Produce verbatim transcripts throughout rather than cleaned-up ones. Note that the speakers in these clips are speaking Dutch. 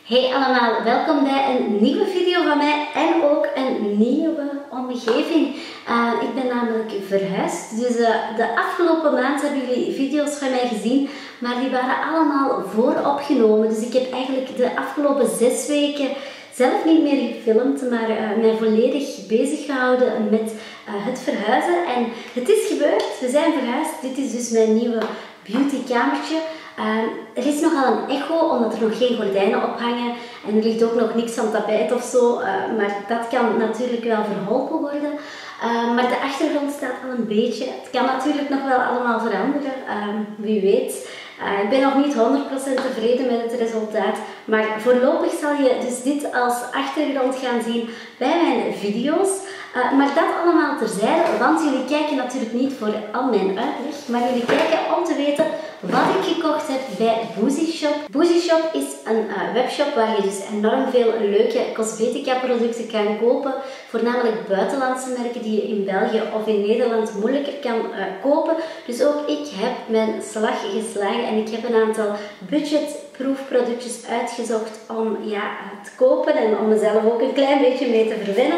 Hey allemaal, welkom bij een nieuwe video van mij en ook een nieuwe omgeving. Uh, ik ben namelijk verhuisd, dus uh, de afgelopen maand hebben jullie video's van mij gezien, maar die waren allemaal vooropgenomen. Dus ik heb eigenlijk de afgelopen zes weken zelf niet meer gefilmd, maar uh, mij volledig bezig gehouden met uh, het verhuizen. En het is gebeurd, we zijn verhuisd. Dit is dus mijn nieuwe beautykamertje. Uh, er is nogal een echo, omdat er nog geen gordijnen ophangen en er ligt ook nog niks aan tapijt of zo, uh, maar dat kan natuurlijk wel verholpen worden. Uh, maar de achtergrond staat al een beetje. Het kan natuurlijk nog wel allemaal veranderen, uh, wie weet. Uh, ik ben nog niet honderd procent tevreden met het resultaat, maar voorlopig zal je dus dit als achtergrond gaan zien bij mijn video's. Uh, maar dat allemaal terzijde, want jullie kijken natuurlijk niet voor al mijn uitleg, maar jullie kijken om te weten wat ik gekocht heb bij Boozy Shop. Boozy Shop is een uh, webshop waar je dus enorm veel leuke cosmetica producten kan kopen. Voornamelijk buitenlandse merken die je in België of in Nederland moeilijker kan uh, kopen. Dus ook ik heb mijn slag geslagen en ik heb een aantal budgetproefproductjes uitgezocht om ja, te kopen en om mezelf ook een klein beetje mee te verwennen.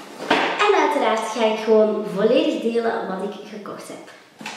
En uiteraard ga ik gewoon volledig delen wat ik gekocht heb.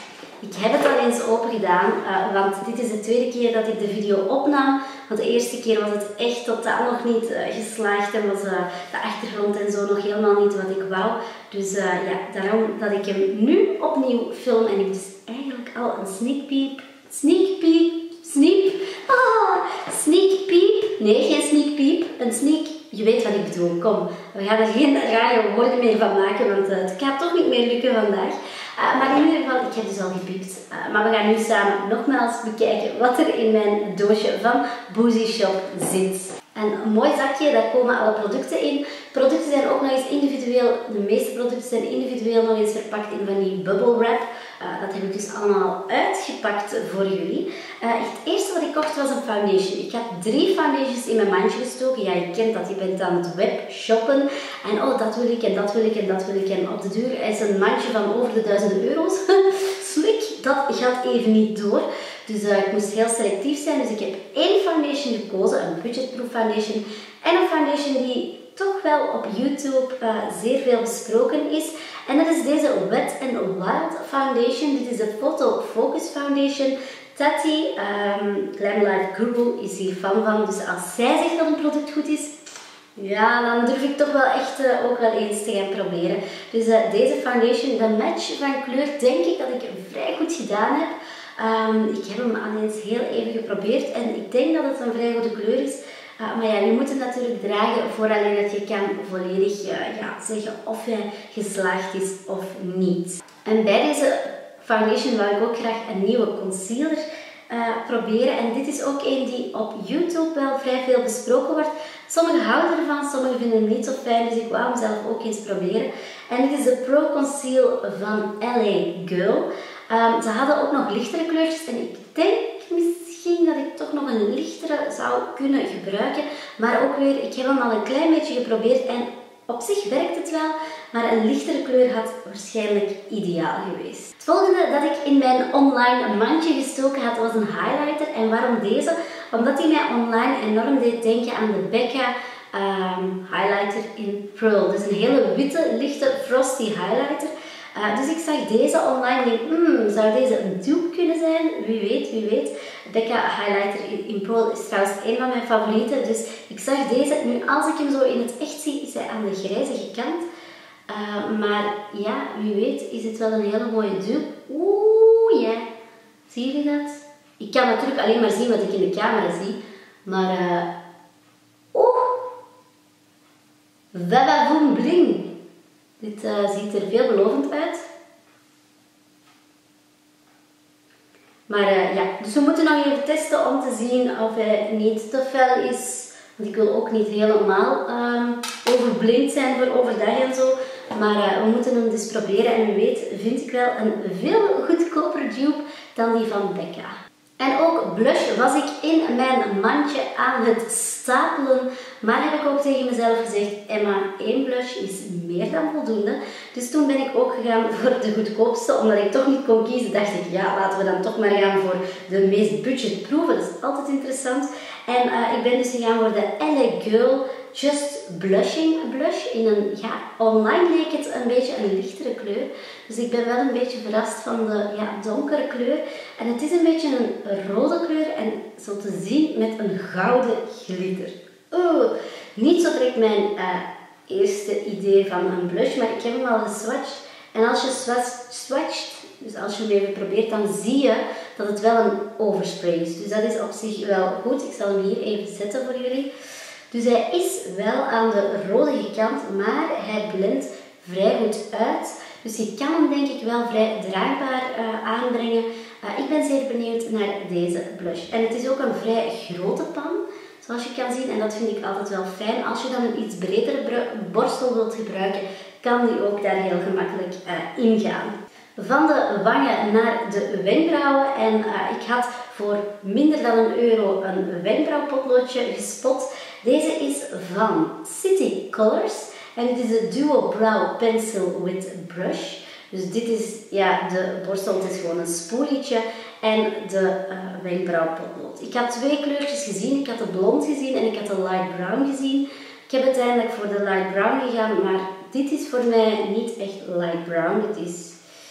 Ik heb het al eens open gedaan, uh, want dit is de tweede keer dat ik de video opnam. Want de eerste keer was het echt totaal nog niet uh, geslaagd en was uh, de achtergrond en zo nog helemaal niet wat ik wou. Dus uh, ja, daarom dat ik hem nu opnieuw film en ik dus eigenlijk al een sneak peek, sneak peek, sneak, ah, sneak peek, nee geen sneak peek, een sneak. Je weet wat ik bedoel, kom. We gaan er geen rare woorden meer van maken, want uh, het gaat toch niet meer lukken vandaag. Uh, maar in ieder geval, ik heb dus al gepiept. Uh, maar we gaan nu samen nogmaals bekijken wat er in mijn doosje van Boozy Shop zit. En een mooi zakje, daar komen alle producten in. Producten zijn ook nog eens individueel, de meeste producten zijn individueel nog eens verpakt in van die bubble wrap. Uh, dat heb ik dus allemaal uitgepakt voor jullie. Uh, het eerste wat ik kocht was een foundation. Ik had drie foundations in mijn mandje gestoken. Ja, je kent dat, je bent aan het web shoppen. En oh, dat wil ik en dat wil ik en dat wil ik. En op de duur is een mandje van over de duizenden euro's. Slik, dat gaat even niet door. Dus uh, ik moest heel selectief zijn. Dus ik heb één foundation gekozen, een budgetproof foundation. En een foundation die toch wel op YouTube uh, zeer veel besproken is. En dat is deze Wet n Wild Foundation. Dit is de Photo Focus Foundation. Tati, um, Glam Life Guru, is hier fan van. Dus als zij zegt dat een product goed is, ja, dan durf ik toch wel echt uh, ook wel eens te gaan proberen. Dus uh, deze foundation, de match van kleur, denk ik dat ik vrij goed gedaan heb. Um, ik heb hem al eens heel even geprobeerd en ik denk dat het een vrij goede kleur is. Uh, maar ja, je moet het natuurlijk dragen voor alleen dat je kan volledig uh, ja, zeggen of hij geslaagd is of niet. En bij deze foundation wil ik ook graag een nieuwe concealer uh, proberen. En dit is ook een die op YouTube wel vrij veel besproken wordt. Sommigen houden ervan, sommigen vinden hem niet zo fijn, dus ik wou hem zelf ook eens proberen. En dit is de Pro Conceal van L A Girl. Um, ze hadden ook nog lichtere kleurtjes en ik denk misschien dat ik toch nog een lichtere zou kunnen gebruiken. Maar ook weer, ik heb hem al een klein beetje geprobeerd en op zich werkt het wel, maar een lichtere kleur had waarschijnlijk ideaal geweest. Het volgende dat ik in mijn online mandje gestoken had was een highlighter. En waarom deze? Omdat hij mij online enorm deed denken aan de Becca um, highlighter in Pearl. Dus een hele witte, lichte, frosty highlighter. Uh, dus ik zag deze online en denk, hmm, zou deze een dupe kunnen zijn? Wie weet, wie weet. Becca highlighter in, in Pearl is trouwens een van mijn favorieten. Dus ik zag deze. Nu, als ik hem zo in het echt zie, is hij aan de grijzige kant. Uh, maar ja, wie weet is het wel een hele mooie dupe. Oeh, ja. Zie je dat? Ik kan natuurlijk alleen maar zien wat ik in de camera zie. Maar, uh, oeh. Vavavoom bling. Dit uh, ziet er veelbelovend uit. Maar uh, ja, dus we moeten nog even testen om te zien of hij niet te fel is. Want ik wil ook niet helemaal um, overblind zijn voor overdag en zo. Maar uh, we moeten hem dus proberen en wie weet vind ik wel een veel goedkoper dupe dan die van Becca. En ook blush was ik in mijn mandje aan het stapelen. Maar heb ik ook tegen mezelf gezegd, Emma, één blush is meer dan voldoende. Dus toen ben ik ook gegaan voor de goedkoopste. Omdat ik toch niet kon kiezen, dacht ik, ja, laten we dan toch maar gaan voor de meest budgetproeven. Dat is altijd interessant. En uh, ik ben dus gegaan voor de L A Girl Just Blushing Blush. In een, ja, online leek het een beetje een lichtere kleur. Dus ik ben wel een beetje verrast van de ja, donkere kleur. En het is een beetje een rode kleur en zo te zien met een gouden glitter. Oeh, niet zo direct mijn uh, eerste idee van een blush, maar ik heb hem al geswatcht. En als je swatcht, dus als je hem even probeert, dan zie je dat het wel een overspray is. Dus dat is op zich wel goed. Ik zal hem hier even zetten voor jullie. Dus hij is wel aan de rodige kant, maar hij blendt vrij goed uit. Dus je kan hem denk ik wel vrij draagbaar uh, aanbrengen. Uh, ik ben zeer benieuwd naar deze blush. En het is ook een vrij grote pan, zoals je kan zien. En dat vind ik altijd wel fijn. Als je dan een iets bredere borstel wilt gebruiken, kan die ook daar heel gemakkelijk uh, ingaan. Van de wangen naar de wenkbrauwen. En uh, ik had voor minder dan een euro een wenkbrauwpotloodje gespot. Deze is van City Colors. En dit is de Duo Brow Pencil with Brush. Dus dit is, ja, de borstel, het is gewoon een spoelietje. En de uh, wenkbrauwpotlood. Ik had twee kleurtjes gezien. Ik had de blond gezien en ik had de light brown gezien. Ik heb uiteindelijk voor de light brown gegaan, maar dit is voor mij niet echt light brown. Het is,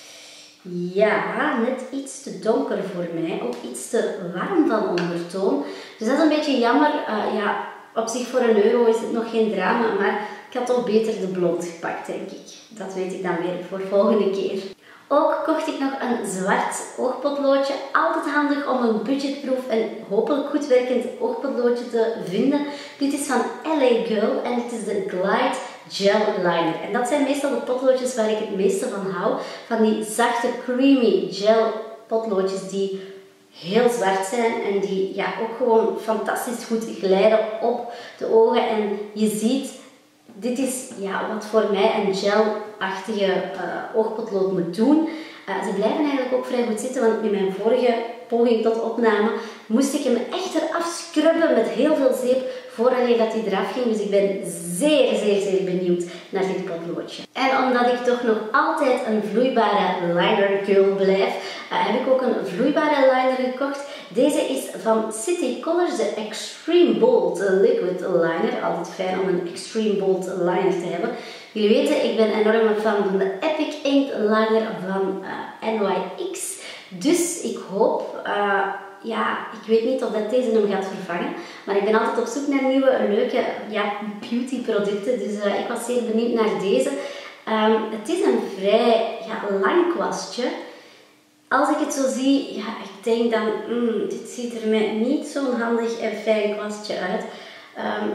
ja, net iets te donker voor mij. Ook iets te warm van ondertoon. Dus dat is een beetje jammer. Uh, ja, op zich voor een euro is het nog geen drama, maar ik had toch beter de blond gepakt, denk ik. Dat weet ik dan weer voor volgende keer. Ook kocht ik nog een zwart oogpotloodje. Altijd handig om een budgetproof en hopelijk goed werkend oogpotloodje te vinden. Dit is van L A Girl en het is de Glide Gel Liner. En dat zijn meestal de potloodjes waar ik het meeste van hou. Van die zachte, creamy gel potloodjes die heel zwart zijn en die ja, ook gewoon fantastisch goed glijden op de ogen. En je ziet, dit is ja, wat voor mij een gel-achtige uh, oogpotlood moet doen. Uh, ze blijven eigenlijk ook vrij goed zitten, want in mijn vorige poging tot opname moest ik hem echt eraf scrubben met heel veel zeep voordat hij eraf ging. Dus ik ben zeer, zeer, zeer benieuwd naar dit potloodje. En omdat ik toch nog altijd een vloeibare liner girl blijf, uh, heb ik ook een vloeibare liner gekocht. Deze is van City Colors, de Extreme Bold Liquid Liner. Altijd fijn om een Extreme Bold Liner te hebben. Jullie weten, ik ben enorm een fan van de Epic Ink Liner van uh, N Y X. Dus ik hoop, uh, ja, ik weet niet of dat deze hem gaat vervangen. Maar ik ben altijd op zoek naar nieuwe, leuke ja, beauty producten. Dus uh, ik was zeer benieuwd naar deze. Um, het is een vrij ja, lang kwastje. Als ik het zo zie, ja, ik denk dan, mm, dit ziet er mij niet zo'n handig en fijn kwastje uit. Um,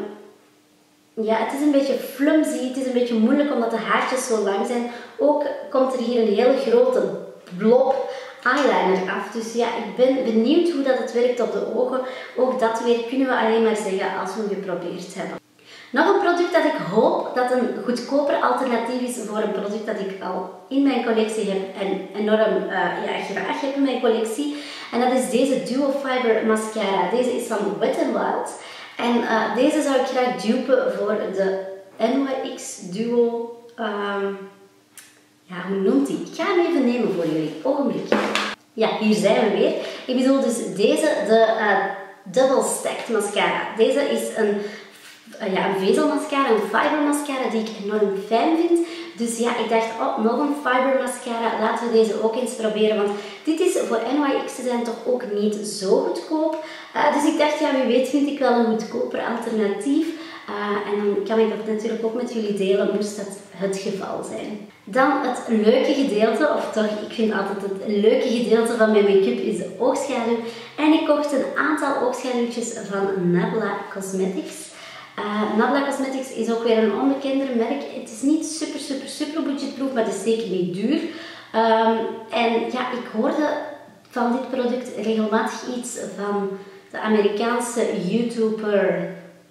ja, het is een beetje flimsy, het is een beetje moeilijk omdat de haartjes zo lang zijn. Ook komt er hier een hele grote blob eyeliner af. Dus ja, ik ben benieuwd hoe dat het werkt op de ogen. Ook dat weer kunnen we alleen maar zeggen als we hem geprobeerd hebben. Nog een product dat ik hoop dat een goedkoper alternatief is voor een product dat ik al in mijn collectie heb en enorm uh, ja, graag heb in mijn collectie. En dat is deze Duo Fiber Mascara. Deze is van Wet n Wild. En uh, deze zou ik graag dupen voor de N Y X Duo... Um, ja, hoe noemt die? Ik ga hem even nemen voor jullie. Ogenblik. Ja, hier zijn we weer. Ik bedoel dus deze, de uh, Double Stacked Mascara. Deze is een... Uh, ja, een vezelmascara, een fiber mascara die ik enorm fijn vind. Dus ja, ik dacht, oh, nog een fiber mascara. Laten we deze ook eens proberen. Want dit is voor N Y X te zijn toch ook niet zo goedkoop. Uh, dus ik dacht, ja, wie weet vind ik wel een goedkoper alternatief. Uh, en dan kan ik dat natuurlijk ook met jullie delen, moest dat het geval zijn. Dan het leuke gedeelte, of toch, ik vind altijd het leuke gedeelte van mijn make-up is de oogschaduw. En ik kocht een aantal oogschaduwtjes van Nabla Cosmetics. Uh, Nabla Cosmetics is ook weer een onbekender merk. Het is niet super, super, super budgetproof, maar het is zeker niet duur. Um, en ja, ik hoorde van dit product regelmatig iets van de Amerikaanse YouTuber.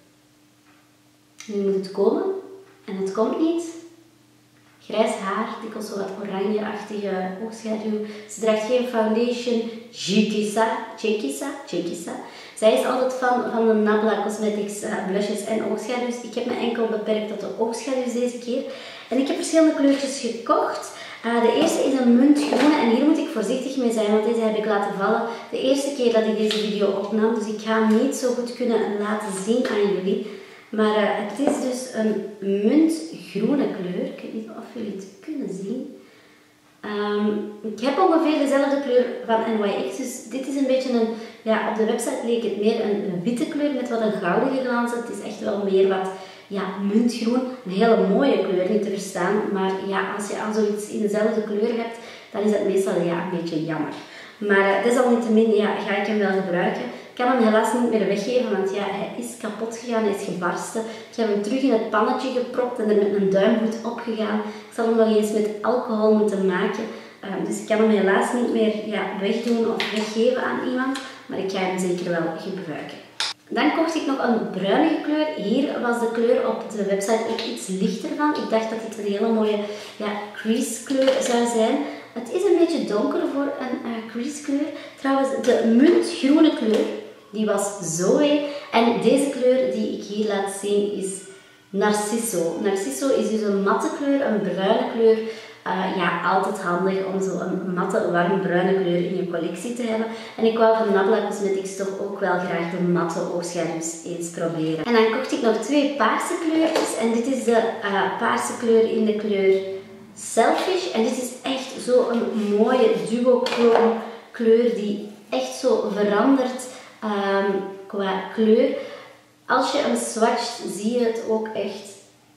Nu moet het komen. En het komt niet. Grijs haar, dikwijls zo wat oranje-achtige oogschaduw. Ze draagt geen foundation. Chiquisa, Chiquisa, Chiquisa. Zij is altijd fan van de Nabla Cosmetics uh, blushes en oogschaduws. Ik heb me enkel beperkt tot de oogschaduws deze keer. En ik heb verschillende kleurtjes gekocht. Uh, de eerste is een muntgroene en hier moet ik voorzichtig mee zijn, want deze heb ik laten vallen de eerste keer dat ik deze video opnam. Dus ik ga hem niet zo goed kunnen laten zien aan jullie. Maar uh, het is dus een muntgroene kleur. Ik weet niet of jullie het kunnen zien. Um, ik heb ongeveer dezelfde kleur van N Y X, dus dit is een beetje een, ja, op de website leek het meer een, een witte kleur met wat een goudige glans. Het is echt wel meer wat, ja, muntgroen. Een hele mooie kleur, niet te verstaan, maar ja, als je al zoiets in dezelfde kleur hebt, dan is dat meestal, ja, een beetje jammer. Maar uh, desalniettemin, ja, ga ik hem wel gebruiken. Ik kan hem helaas niet meer weggeven, want ja, hij is kapot gegaan, hij is gebarsten. Ik heb hem terug in het pannetje gepropt en er met mijn duimgoed opgegaan. Ik zal hem nog eens met alcohol moeten maken. Um, dus ik kan hem helaas niet meer, ja, wegdoen of weggeven aan iemand, maar ik ga hem zeker wel gebruiken. Dan kocht ik nog een bruinige kleur. Hier was de kleur op de website ook iets lichter van. Ik dacht dat dit een hele mooie, ja, crease kleur zou zijn. Het is een beetje donker voor een uh, crease kleur. Trouwens, de muntgroene kleur, die was Zoe. En deze kleur die ik hier laat zien is Narciso. Narciso is dus een matte kleur, een bruine kleur. Uh, ja, altijd handig om zo een matte, warm bruine kleur in je collectie te hebben. En ik wou van Nabla Cosmetics toch ook wel graag de matte oogscherms eens proberen. En dan kocht ik nog twee paarse kleurtjes. En dit is de uh, paarse kleur in de kleur Selfish. En dit is echt zo'n mooie duochrome kleur die echt zo verandert um, qua kleur. Als je hem swatcht, zie je het ook echt.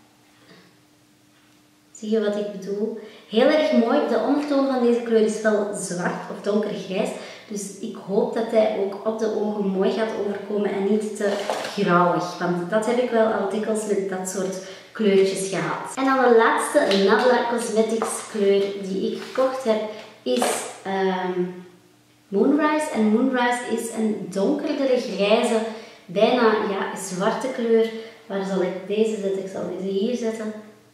Zie je wat ik bedoel? Heel erg mooi. De ondertoon van deze kleur is wel zwart of donkergrijs. Dus ik hoop dat hij ook op de ogen mooi gaat overkomen en niet te grauwig. Want dat heb ik wel al dikwijls met dat soort kleurtjes gehad. En dan de laatste Nabla Cosmetics kleur die ik gekocht heb is um, Moonrise. En Moonrise is een donkerdere grijze, bijna, ja, zwarte kleur. Waar zal ik deze zetten? Ik zal deze hier zetten.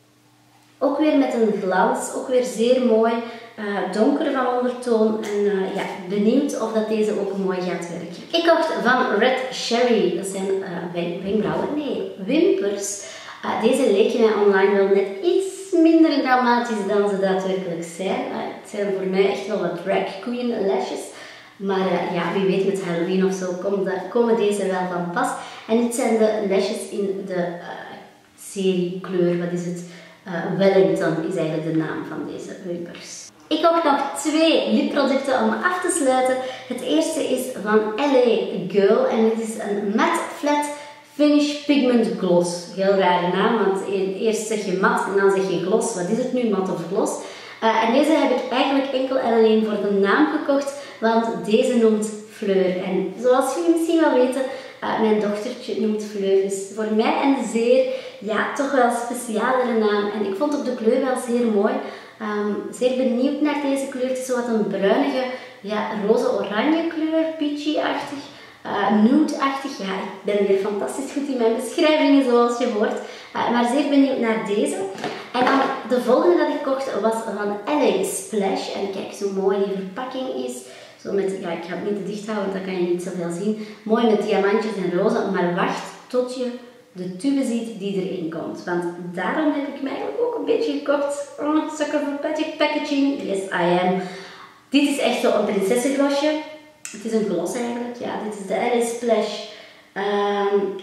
Ook weer met een glans, ook weer zeer mooi, uh, donker van ondertoon en uh, ja, benieuwd of dat deze ook mooi gaat werken. Ik kocht van Red Cherry, dat zijn uh, wenkbrauwen, nee, wimpers. Uh, deze leken mij online wel net iets minder dramatisch dan ze daadwerkelijk zijn. Uh, het zijn voor mij echt wel wat drag queen lashes. Maar uh, ja, wie weet met Halloween of zo komen, de, komen deze wel van pas. En dit zijn de lashes in de uh, serie kleur, wat is het? Uh, Wellington is eigenlijk de naam van deze wimpers. Ik kocht nog twee lipproducten om af te sluiten. Het eerste is van L A Girl en dit is een matte flat finish pigment gloss. Heel rare naam, want eerst zeg je mat en dan zeg je gloss. Wat is het nu, mat of gloss? Uh, en deze heb ik eigenlijk enkel en alleen voor de naam gekocht, want deze noemt Fleur. En zoals jullie misschien wel weten, Uh, mijn dochtertje noemt Fleur, dus voor mij een zeer, ja, toch wel specialere naam. En ik vond ook de kleur wel zeer mooi. Um, zeer benieuwd naar deze kleur. Het is zo wat een bruinige, ja, roze-oranje kleur, peachy-achtig, uh, nude-achtig. Ja, ik ben weer fantastisch goed in mijn beschrijvingen, zoals je hoort. Uh, maar zeer benieuwd naar deze. En dan de volgende dat ik kocht was van L A Splash. En kijk zo mooi die verpakking is. Zo met, ja, ik ga het niet te dicht houden, want dan kan je niet zoveel zien. Mooi met diamantjes en rozen, maar wacht tot je de tube ziet die erin komt. Want daarom heb ik mij eigenlijk ook een beetje gekocht. Oh, sucker for packaging. Yes, I am. Dit is echt zo'n prinsessenglosje. Het is een gloss eigenlijk. Ja, dit is de L A Splash. Um,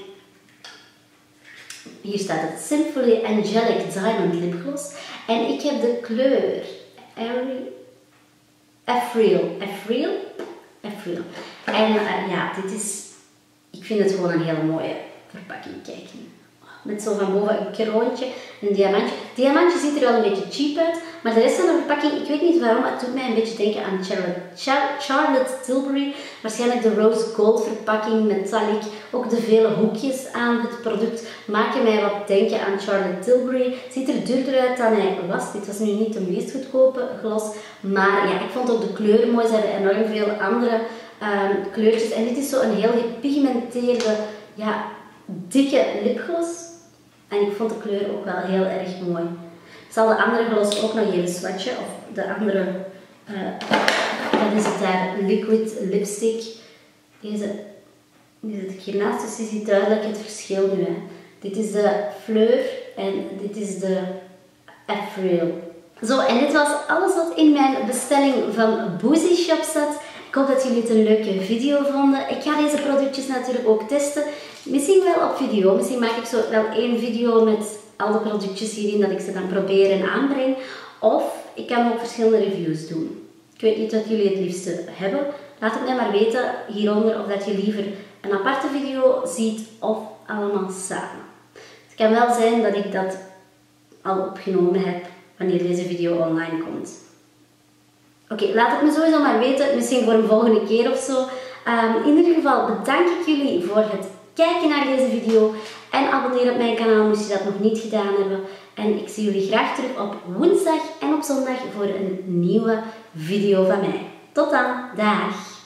hier staat het Simply Angelic Diamond Lip Gloss. En ik heb de kleur Airy. Ethereal. Ethereal? Ethereal. En uh, ja, dit is, ik vind het gewoon een hele mooie verpakking. Kijk, met zo van boven een kroontje, een diamantje. Het diamantje ziet er wel een beetje cheap uit, maar de rest van de verpakking, ik weet niet waarom, het doet mij een beetje denken aan Charlotte, Char Charlotte Tilbury. Waarschijnlijk de rose gold verpakking, metallic, ook de vele hoekjes aan het product maken mij wat denken aan Charlotte Tilbury. Ziet er duurder uit dan hij was. Dit was nu niet de meest goedkope gloss, maar ja, ik vond ook de kleuren mooi. Ze hebben enorm veel andere um, kleurtjes en dit is zo een heel gepigmenteerde, ja, dikke lipgloss. En ik vond de kleur ook wel heel erg mooi. Ik zal de andere gloss ook nog even swatchen. Of de andere, uh, wat is het daar? Liquid lipstick. Deze, die zet ik hiernaast, dus je ziet duidelijk het verschil nu. Hè. Dit is de Fleur en dit is de Ethereal. Zo, en dit was alles wat in mijn bestelling van Boozy Shop zat. Ik hoop dat jullie het een leuke video vonden. Ik ga deze productjes natuurlijk ook testen. Misschien wel op video. Misschien maak ik zo wel één video met al de productjes hierin, dat ik ze dan probeer en aanbreng. Of ik kan ook verschillende reviews doen. Ik weet niet wat jullie het liefste hebben. Laat het mij maar weten hieronder of dat je liever een aparte video ziet of allemaal samen. Het kan wel zijn dat ik dat al opgenomen heb wanneer deze video online komt. Oké, okay, laat het me sowieso maar weten, misschien voor een volgende keer of zo. Um, in ieder geval bedank ik jullie voor het kijken naar deze video en abonneer op mijn kanaal moest je dat nog niet gedaan hebben. En ik zie jullie graag terug op woensdag en op zondag voor een nieuwe video van mij. Tot dan, dag!